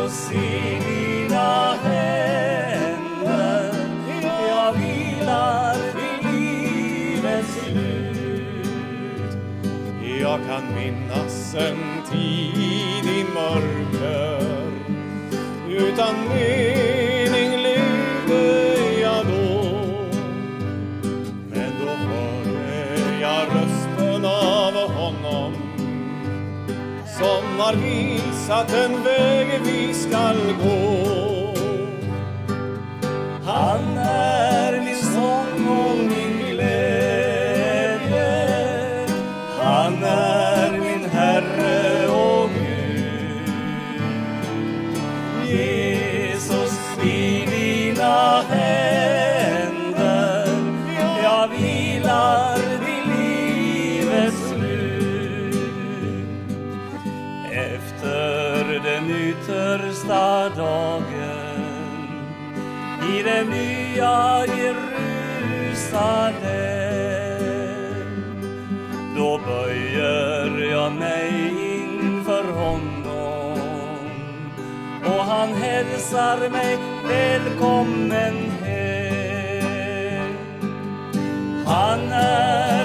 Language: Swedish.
Jesus, i dina händer jag vilar vid livets slut. Jag kan minnas en tid i mörker, utan mening levde jag då. Men då hörde jag rösten av honom som har visat en väg vi skall gå. Han är min sång och min glädje, han är min Herre och Gud. Jesus, i dina händer jag vilar vid livets slut. Efter den yttersta dagen i det nya Jerusalem, då böjer jag mig inför honom och han hälsar mig välkommen hem. Han är